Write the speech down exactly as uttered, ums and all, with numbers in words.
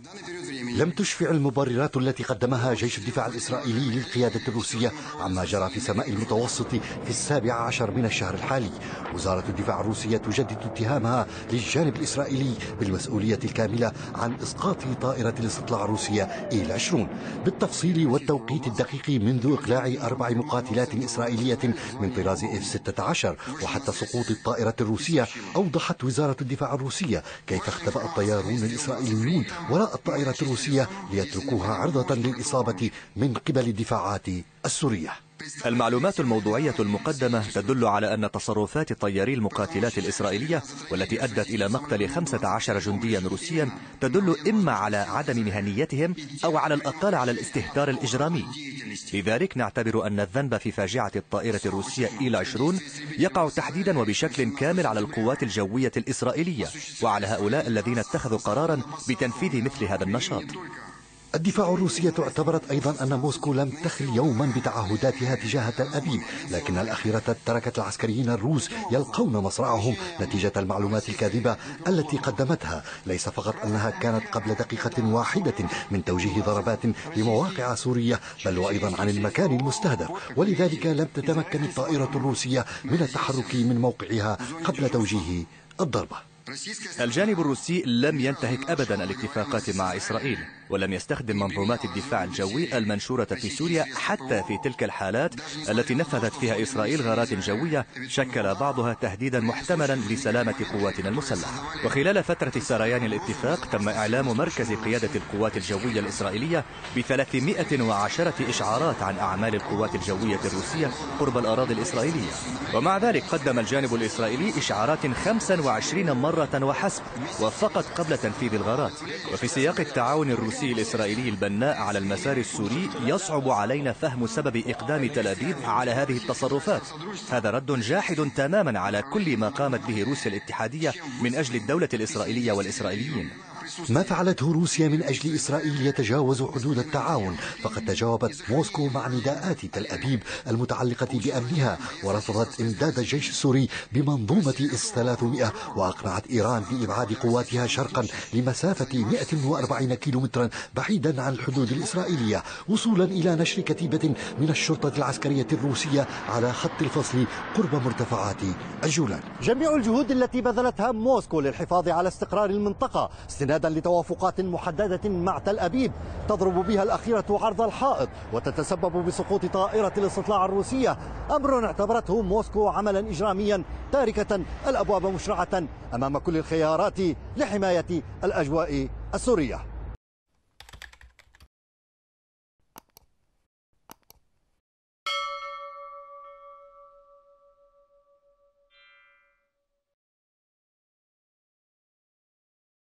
لم تشفع المبررات التي قدمها جيش الدفاع الإسرائيلي للقيادة الروسية عما جرى في سماء المتوسط في السابع عشر من الشهر الحالي. وزارة الدفاع الروسية تجدد اتهامها للجانب الإسرائيلي بالمسؤولية الكاملة عن إسقاط طائرة الاستطلاع الروسية إيل عشرين بالتفصيل والتوقيت الدقيق منذ إقلاع أربع مقاتلات إسرائيلية من طراز إف ستة عشر وحتى سقوط الطائرة الروسية. أوضحت وزارة الدفاع الروسية كيف اختبأ الطيارون الإسرائيليون وراء الطائرة الروسية ليتركوها عرضة للإصابة من قبل الدفاعات السورية. المعلومات الموضوعية المقدمة تدل على أن تصرفات طياري المقاتلات الإسرائيلية والتي أدت إلى مقتل خمسة عشر جنديا روسيا تدل إما على عدم مهنيتهم أو على الأقل على الاستهتار الإجرامي. لذلك نعتبر أن الذنب في فاجعة الطائرة الروسية إيل عشرين يقع تحديدا وبشكل كامل على القوات الجوية الإسرائيلية وعلى هؤلاء الذين اتخذوا قرارا بتنفيذ مثل هذا النشاط. الدفاع الروسية اعتبرت أيضا أن موسكو لم تخل يوما بتعهداتها تجاه تل أبيب، لكن الأخيرة تركت العسكريين الروس يلقون مصرعهم نتيجة المعلومات الكاذبة التي قدمتها. ليس فقط أنها كانت قبل دقيقة واحدة من توجيه ضربات لمواقع سورية، بل وأيضا عن المكان المستهدف، ولذلك لم تتمكن الطائرة الروسية من التحرك من موقعها قبل توجيه الضربة. الجانب الروسي لم ينتهك أبدا الاتفاقات مع إسرائيل ولم يستخدم منظومات الدفاع الجوي المنشورة في سوريا حتى في تلك الحالات التي نفذت فيها إسرائيل غارات جوية شكل بعضها تهديدا محتملا لسلامة قواتنا المسلحة. وخلال فترة سريان الاتفاق تم إعلام مركز قيادة القوات الجوية الإسرائيلية بثلاثمائة وعشرة إشعارات عن أعمال القوات الجوية الروسية قرب الأراضي الإسرائيلية، ومع ذلك قدم الجانب الإسرائيلي إشعارات خمسة وعشرين مرة وحسب وفقط قبل تنفيذ الغارات. وفي سياق التعاون الروسي الإسرائيلي البناء على المسار السوري يصعب علينا فهم سبب إقدام تل أبيب على هذه التصرفات. هذا رد جاحد تماما على كل ما قامت به روسيا الاتحادية من أجل الدولة الإسرائيلية والإسرائيليين. ما فعلته روسيا من أجل إسرائيل يتجاوز حدود التعاون، فقد تجاوبت موسكو مع نداءات تل أبيب المتعلقة بأمنها ورفضت إمداد الجيش السوري بمنظومة إس ثلاثمائة، وأقنعت إيران بإبعاد قواتها شرقا لمسافة مائة وأربعين كيلومترا بعيدا عن الحدود الإسرائيلية، وصولا إلى نشر كتيبة من الشرطة العسكرية الروسية على خط الفصل قرب مرتفعات الجولان. جميع الجهود التي بذلتها موسكو للحفاظ على استقرار المنطقة استنادا لتوافقات محددة مع تل أبيب تضرب بها الأخيرة عرض الحائط وتتسبب بسقوط طائرة الاستطلاع الروسية، أمر اعتبرته موسكو عملا إجراميا تاركة الأبواب مشرعة أمام كل الخيارات لحماية الأجواء السورية.